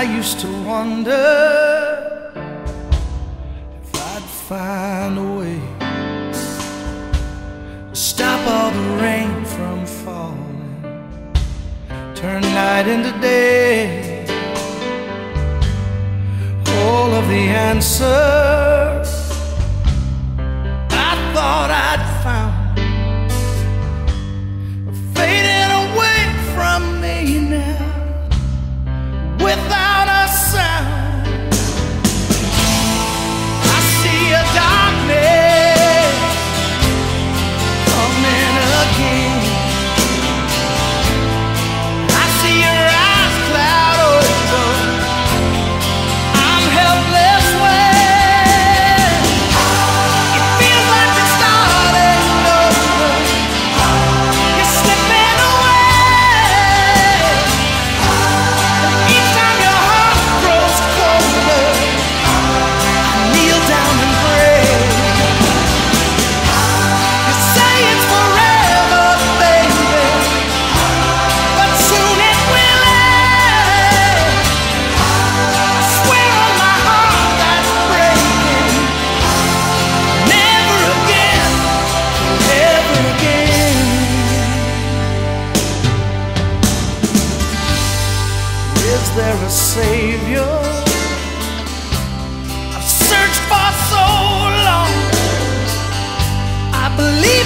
used to wonder if I'd find a way to stop all the rain from falling, turn night into day. All of the answers I thought I'd found are fading away from me now, without a sound. I see a darkness coming again. I see your eyes cloud over. I'm helpless when it feels like it's starting over. You're slipping away. Each time your heart grows colder, I kneel down and pray. You say it's forever, baby, but soon it will end. I swear on my heart that's breaking. Never again, never again. Is there a savior? I've searched for so long. I believe